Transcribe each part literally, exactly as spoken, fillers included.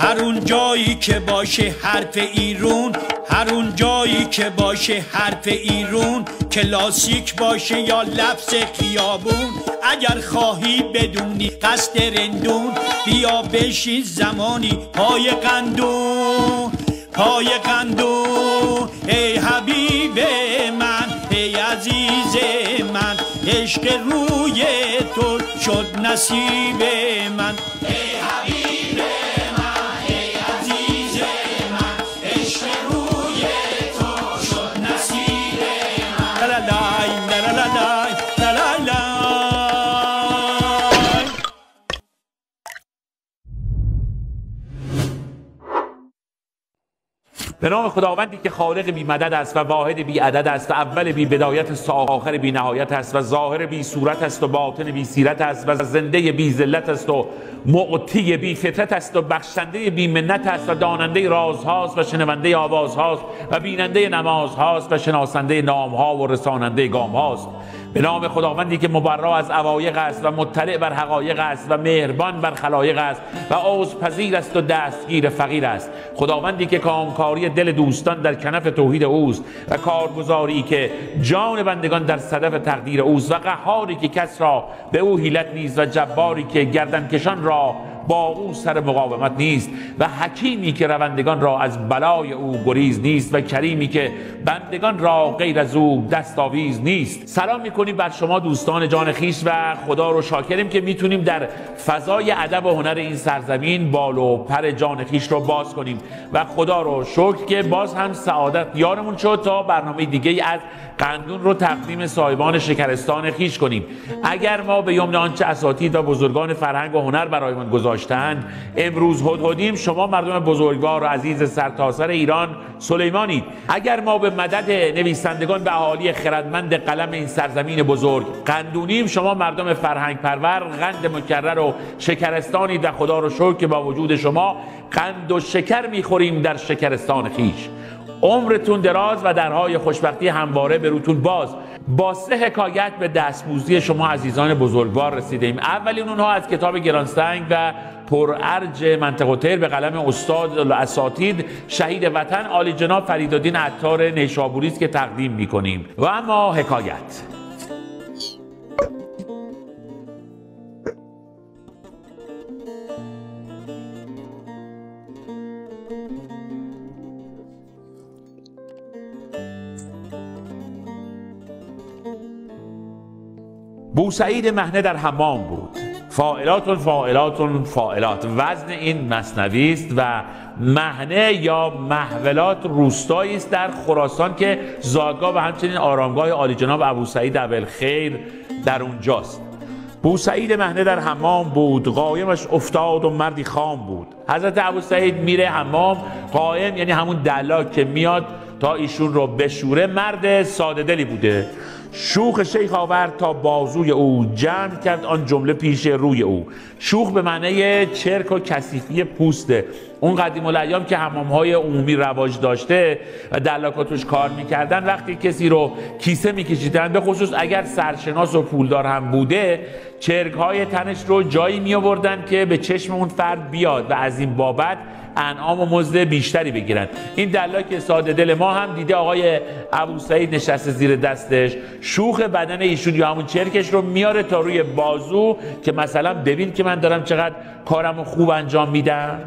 هر اون جایی که باشه حرف ایرون، هر اون جایی که باشه حرف ایرون، کلاسیک باشه یا لفظ خیابون. اگر خواهی بدونی قصد رندون، بیا بشین زمانی پای قندون، پای قندون. ای حبیب من، ای عزیز من، عشق روی تو شد نصیب من. ای حبیب من، ای عزیز من، عشق روی تو شد نصیب من. لا لا لا لا لا لا لا. به نام خداوندی که خالق بی مدد است و واحد بی عدد است و اول بی بدایت است و آخر بی نهایت است و ظاهر بی صورت است و باطن بی سیرت است و زنده بی ذلت است و معطی بی فطرت است و بخشنده بی منت است و داننده رازهاست و شنونده آوازهاست و بیننده نمازهاست و شناسنده نامها و رساننده گامهاست. به نام خداوندی که مبرا از عوایق است و مطلع بر حقایق است و مهربان بر خلایق است و عذرپذیر است و دستگیر فقیر است. خداوندی که کامکاری دل دوستان در کنف توحید اوست و کارگزاری که جان بندگان در صدف تقدیر اوست و قهاری که کس را به او حیلت نیست و جباری که گردنکشان را با او سر مقاومت نیست و حکیمی که روندگان را از بلای او گریز نیست و کریمی که بندگان را غیر از او دستاویز نیست. سلام میکنیم بر شما دوستان جان خیش و خدا رو شاکریم که میتونیم در فضای ادب و هنر این سرزمین بال و پر جان خیش رو باز کنیم و خدا رو شکر که باز هم سعادت یارمون شد تا برنامه دیگه از قندون رو تقدیم صاحبان شکرستان خیش کنیم. اگر ما به یمن آنچه اساتید و بزرگان فرهنگ و هنر برایمان گذاشتند امروز هدهدیم، شما مردم بزرگوار و عزیز سرتاسر ایران سلیمانید. اگر ما به مدد نویسندگان و اهالی خردمند قلم این سرزمین بزرگ قندونیم، شما مردم فرهنگ پرور قند مکرر و شکرستانید و خدا رو شکر که با وجود شما قند و شکر میخوریم در شکرستان خیش. عمرتون دراز و درهای خوشبختی همواره به روتون باز. با سه حکایت به دستموزی شما عزیزان بزرگوار رسیدیم. اولین اونها از کتاب گرانسنگ و پرارج منطقه طیر به قلم استاد الاساتید شهید وطن عالی جناب فریدالدین عطار نیشابوری است که تقدیم میکنیم. و اما حکایت. بوسعید مهنه در حمام بود. فاعلاتون فاعلاتون فاعلات وزن این مثنوی است و مهنه یا محولات روستایی است در خراسان که زادگاه و همچنین آرامگاه عالی جناب ابوسعید ابوالخیر در اونجاست. بوسعید مهنه در حمام بود، قایمش افتاد و مردی خام بود. حضرت ابوسعید میره حمام، قایم یعنی همون دلاک که میاد تا ایشون رو بشوره. مرد ساده دلی بوده. شوخ شیخ آورد تا بازوی او، جمع کرد آن جمله پیش روی او. شوخ به معنی چرک و کثیفی پوسته. اون قدیم الایام که حمام‌های عمومی رواج داشته و دلاکا توش کار میکردن، وقتی کسی رو کیسه میکشیدن، به خصوص اگر سرشناس و پولدار هم بوده، چرک‌های تنش رو جایی می آوردن که به چشم اون فرد بیاد و از این بابت انعام و مزد بیشتری بگیرن. این دلاک ساده دل ما هم دیده آقای ابوسعید نشسته زیر دستش، شوخ بدن ایشون یا همون چرکش رو میاره تا روی بازو که مثلا ببین که من دارم چقدر کارمو خوب انجام میدم.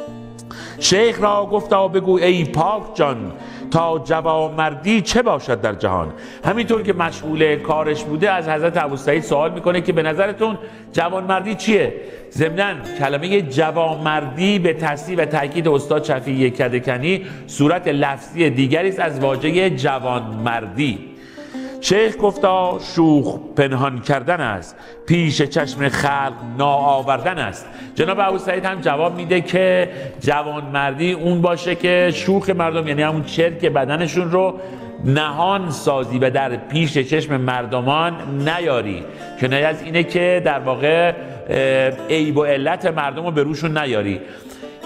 شیخ را گفتا بگو ای پاک جان، تا جوانمردی چه باشد در جهان. همینطور که مشغول کارش بوده از حضرت ابوسعید سوال میکنه که به نظرتون جوانمردی چیه؟ ضمناً کلمه جوانمردی به تصریح و تاکید استاد شفیعی کدکنی صورت لفظی دیگری است از واژه جوانمردی. شیخ گفتا شوخ پنهان کردن است، پیش چشم خلق ناآوردن است. جناب ابوسعید هم جواب میده که جوانمردی اون باشه که شوخ مردم یعنی همون چرک بدنشون رو نهان سازی و در پیش چشم مردمان نیاری. کنایه از اینه که در واقع عیب و علت مردم رو به روشون نیاری.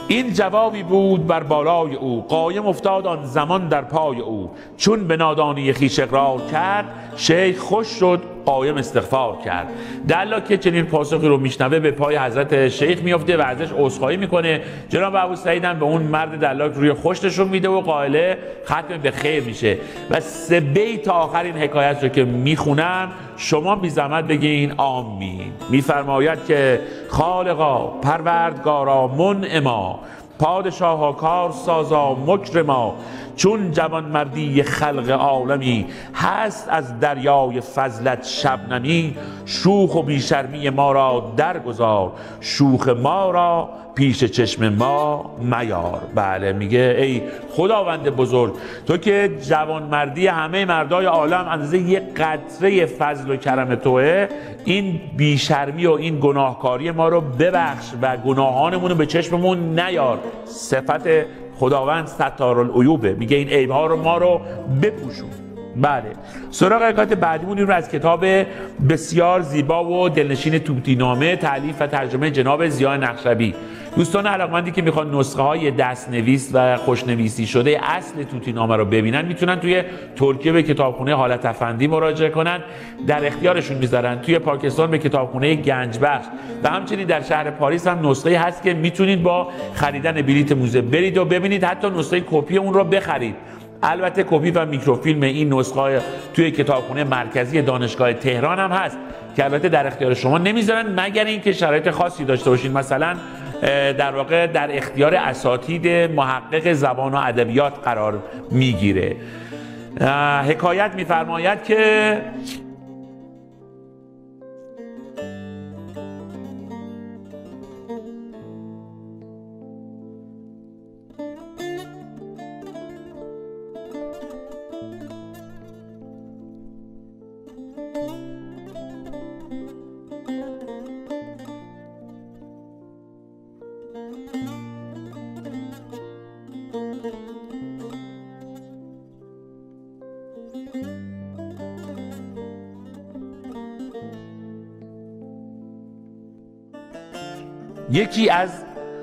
این جوابی بود بر بالای او، قایم افتاد آن زمان در پای او. چون به نادانی خویش اقرار کرد، شیخ خوش شد قایم استغفار کرد. دلا که چنین پاسخی رو میشنوه به پای حضرت شیخ میفته و ازش عذرخواهی میکنه. جناب ابو سعید هم به اون مرد دلاک روی خوش نشون میده و قائله ختم به خیر میشه. و سه بیت آخر این حکایت رو که میخونم شما بی زحمت بگین آمین. میفرماید که خالقا پروردگارا منعما، پادشاها کار سازا مکرما، چون جوان مردی خلق عالمی، هست از دریای فضلت شبنمی. شوخ و بیشرمی ما را درگذار، شوخ ما را پیش چشم ما میار. بله میگه ای خداوند بزرگ، تو که جوان مردی همه مردای عالم اندازه یک قطره فضل و کرم توه، این بیشرمی و این گناهکاری ما رو ببخش و گناهانمون رو به چشممون نیار. صفت خداوند ستارالعیوبه، میگه این عیبها رو ما رو بپوشون. بله سراغ حکایت بعدیمون این رو از کتاب بسیار زیبا و دلنشین توتی‌نامه تألیف و ترجمه جناب ضیاء نقشبی. دوستان علاقمندی که میخوان نسخه های دستنویس و خوشنویسی شده اصل توتی‌نامه رو ببینن میتونن توی ترکیه به کتابخونه حالت افندی مراجعه کنن، در اختیارشون میذارن. توی پاکستان به کتابخونه گنجبخش و همچنین در شهر پاریس هم نسخه هست که میتونید با خریدن بلیت موزه برید و ببینید، حتی نسخه کپی اون رو بخرید. البته کپی و میکروفیلم این نسخه توی کتابخونه مرکزی دانشگاه تهران هم هست که البته در اختیار شما نمیذارن مگر اینکه شرایط خاصی داشته باشین، مثلا در واقع در اختیار اساتید محقق زبان و ادبیات قرار میگیره. حکایت میفرماید که یکی از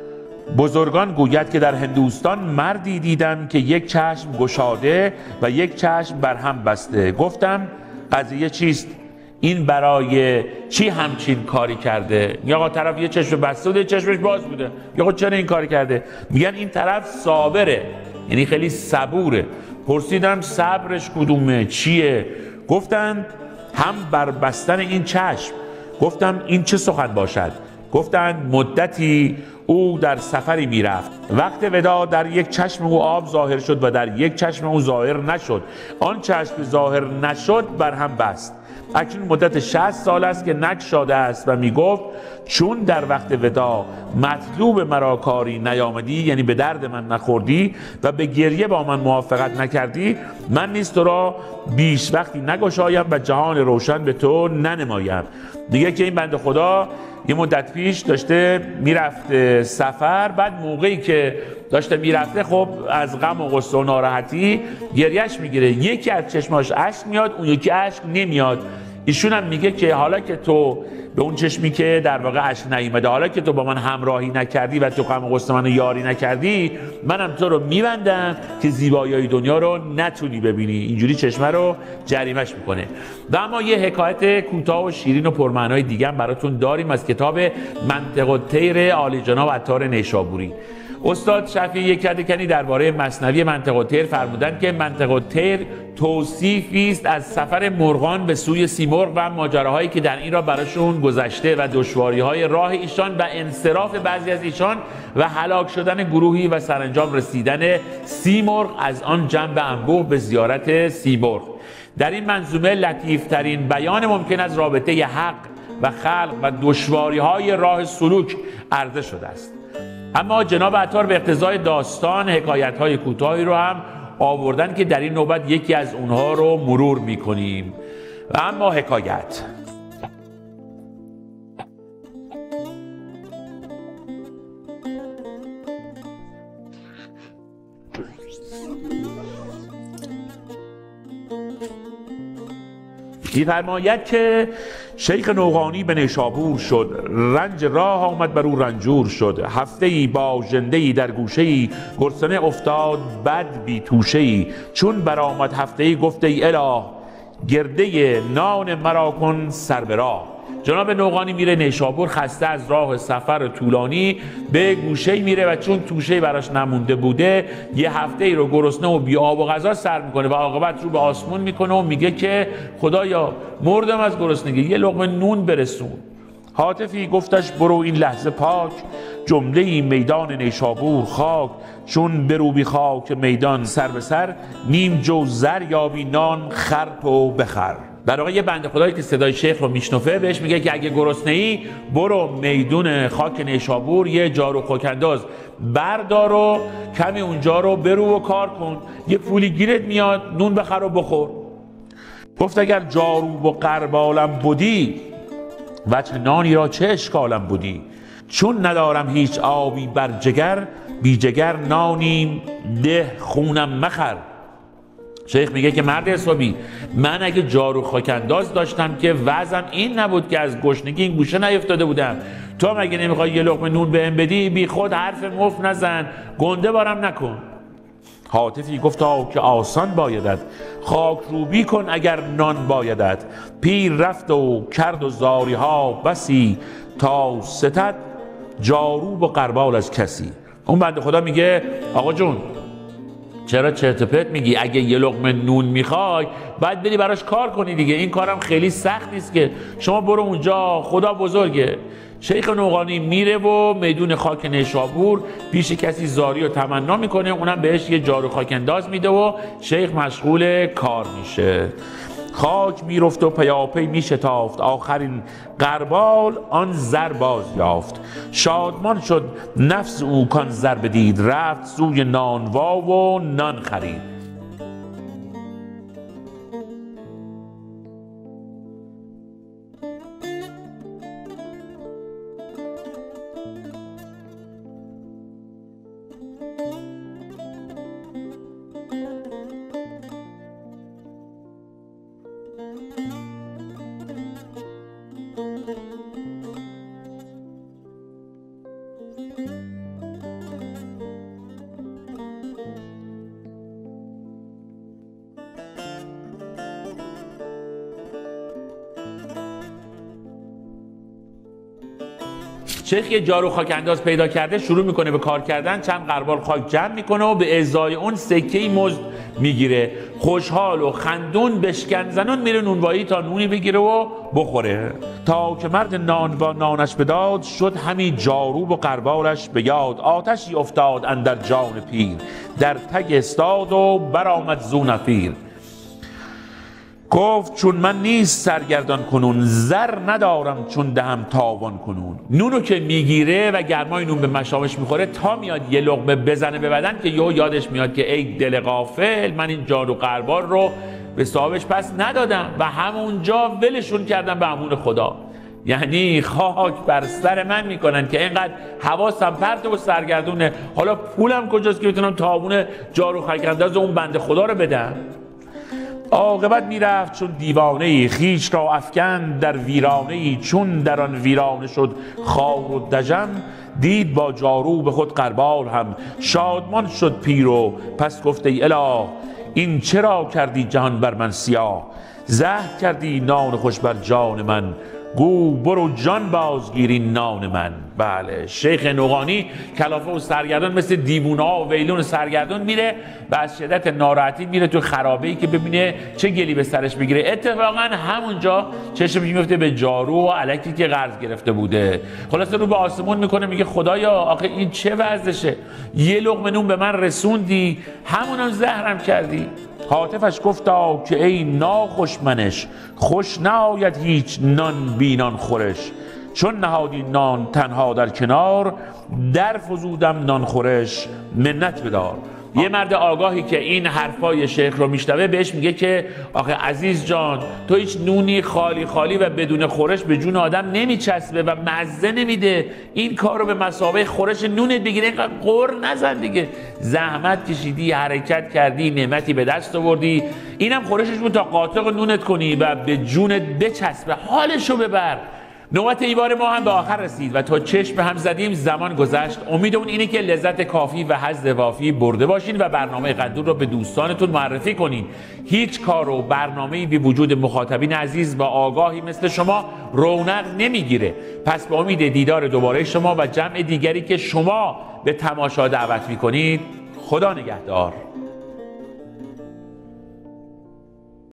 بزرگان گوید که در هندوستان مردی دیدم که یک چشم گشاده و یک چشم بر هم بسته. گفتم قضیه چیست؟ این برای چی همچین کاری کرده؟ یا آقا طرف یه چشم بسته بوده چشمش باز بوده، یا آقا چرا این کاری کرده؟ میگن این طرف صابره، یعنی خیلی صبوره. پرسیدم صبرش کدومه چیه؟ گفتن هم بر بستن این چشم. گفتم این چه سخن باشد؟ گفتند مدتی او در سفری میرفت، وقت ودا در یک چشم او آب ظاهر شد و در یک چشم او ظاهر نشد. آن چشم ظاهر نشد بر هم بست. اکنون مدت شصت سال است که نگشاده است و میگفت چون در وقت ودا مطلوب مرا کاری نیامدی، یعنی به درد من نخوردی و به گریه با من موافقت نکردی، من نیز تو را بیش وقتی نگشایم و جهان روشن به تو ننمایم. دیگه که این بنده خدا یه مدت پیش داشته میرفت سفر، بعد موقعی که داشته میرفته خب از غم و غصه و ناراحتی گریهش میگیره، یکی از چشماش اشک میاد اون یکی اشک نمیاد. ایشون هم میگه که حالا که تو به اون چشمی که در واقع اشک نیامده، حالا که تو با من همراهی نکردی و تو غم و غصه منو یاری نکردی، منم تو رو میبندم که زیبایی‌های دنیا رو نتونی ببینی. اینجوری چشمه رو جریمش میکنه. و اما یه حکایت کوتاه و شیرین و پرمعنای دیگه هم براتون داریم از کتاب منطق الطیر عالی جناب عطار نیشابوری. استاد شفیعی یکدکنی درباره مثنوی منطق الطیر فرمودند که منطق الطیر توصیفی است از سفر مرغان به سوی سیمرغ و ماجراهایی که در این را براشون گذشته و دشواری‌های راه ایشان و انصراف بعضی از ایشان و هلاک شدن گروهی و سرانجام رسیدن سیمرغ از آن جنب انبوه به زیارت سیمرغ. در این منظومه لطیفترین بیان ممکن از رابطه حق و خلق و دشواری‌های راه سلوک عرضه شده است. اما جناب عطار به اقتضای داستان حکایت‌های کوتاهی رو هم آوردن که در این نوبت یکی از اونها رو مرور می‌کنیم. و اما حکایت می‌فرماید که شیخ نوقانی به نیشابور شد، رنج راه آمد بر او رنجور شد. هفته ای با ژنده ای در گوشه ای، گرسنه افتاد بد بی توشه ای. چون برآمد هفته ای گفت ای اله، گرده نان مرا کن سر به راه. جناب نوقانی میره نیشابور، خسته از راه سفر طولانی، به گوشه میره و چون توشه براش نمونده بوده یه هفته ای رو گرسنه و بی آب و غذا سر میکنه و عاقبت رو به آسمون میکنه و میگه که خدایا مردم از گرسنگی، یه لقمه نون برسون. هاتفی گفتش برو این لحظه پاک، جمله ای میدان نیشابور خاک. چون بروبی خاک میدان سر به سر، نیم جو زر یابی نان خر تو بخر. در واقع یه بنده خدایی که صدای شیخ رو میشنفه بهش میگه که اگه گرسنه ای برو میدون خاک نیشابور، یه جارو خاکنداز بردار و کمی اونجا رو برو و کار کن، یه پولی گیرت میاد، نون بخر و بخور. گفت اگر جارو و قربالم بودی، وجه نانی را چه اشکالم بودی. چون ندارم هیچ آبی بر جگر، بی جگر نانیم ده خونم مخر. شیخ میگه که مرد حسابی، من اگه جارو خاکنداز داشتم که وضعم این نبود که از گشنگی این گوشه نیفتاده بودم. تو مگه نمیخوای یه لقمه نون بهم بدی؟ بی خود حرف مفت نزن، گنده بارم نکن. هاتفی گفتا که آسان بایدد، خاک روبی کن اگر نان بایدد. پیر رفت و کرد و زاری ها بسی، تا ستد جارو و قربال از کسی. اون بنده خدا میگه آقا جون چرا چرت و پرت میگی؟ اگه یه لقمه نون میخوای باید بری براش کار کنی دیگه، این کارم خیلی سخت نیست که، شما برو اونجا، خدا بزرگه. شیخ نوقانی میره و میدون خاک نیشابور پیش کسی زاری و تمنا میکنه، اونم بهش یه جارو خاک انداز میده و شیخ مشغول کار میشه. خاک میرفت و پیاپی میشتافت، آخرین قربال آن زر باز یافت. شادمان شد نفس او کان زر بدید، رفت سوی نانوا و نان خرید. شیخ یه جارو خاک انداز پیدا کرده، شروع میکنه به کار کردن، چند قربال خاک جمع میکنه و به ازای اون سکه‌ای مزد میگیره. خوشحال و خندون بشکن زنون میره نونوایی تا نونی بگیره و بخوره. تا که مرد نانوا نانش بداد، شد همین جارو و قربالش به یاد. آتشی افتاد اندر جان پیر، در تگ استاد و برآمد زو نفیر. گفت چون من نیست سرگردان کنون، زر ندارم چون دهم تاوان کنون. نونو که میگیره و گرمای نون به مشامش میخوره، تا میاد یه لقمه بزنه به بدن که یهو یادش میاد که ای دل غافل، من این جارو قربال رو به صاحبش پس ندادم و همونجا ولشون کردم به امون خدا. یعنی خاک بر سر من میکنن که اینقدر حواسم پرت و سرگردونه، حالا پولم کجاست که بتونم تاوون جارو خاک انداز اون بنده خدا رو بدم؟ عاقبت میرفت چون دیوانه ای، خیش را افکند در ویرانه ای. چون در آن ویرانه شد خار و دژم، دید با جارو به خود قربال هم. شادمان شد پیر و پس گفت ای اله، این چرا کردی جهان بر من سیاه؟ زهر کردی نان خوش بر جان من، گو برو جان بازگیری نان من. بله، شیخ نوقانی کلافه و سرگردان مثل دیوونه ها و ویلون سرگردان میره و از شدت ناراحتی میره تو خرابه‌ای که ببینه چه گلی به سرش بگیره. اتفاقا همونجا چشمش میفته به جارو و الکی که قرض گرفته بوده. خلاصه رو به آسمون میکنه، میگه خدایا آخه این چه وضعشه؟ یه لقمه نون به من رسوندی، همونم زهرم کردی. هاتفش گفتا که ای ناخوش منش، خوش ناید هیچ نان بینان خورش. چون نهادی نان تنها در کنار، در فزودم نان خورش منت بدار. یه مرد آگاهی که این حرفای شیخ رو میشنوه بهش میگه که آخه عزیز جان، تو هیچ نونی خالی خالی و بدون خورش به جون آدم نمیچسبه و مزه نمیده. این کار رو به مثابه خورش نونت بگیره، اینقدر قر نزن دیگه. زحمت کشیدی، حرکت کردی، نعمتی به دست آوردی، اینم خورشش بود تا قاطق نونت کنی و به جونت بچسبه، حالشو ببر. نوبت ایوار ما هم به آخر رسید و تا چشم به هم زدیم زمان گذشت. امیدمون اینه که لذت کافی و حظ وافی برده باشین و برنامه قدور رو به دوستانتون معرفی کنین. هیچ کار و برنامه‌ای بی وجود مخاطبین عزیز و آگاهی مثل شما رونق نمیگیره. پس به امید دیدار دوباره شما و جمع دیگری که شما به تماشا دعوت میکنید، خدا نگهدار.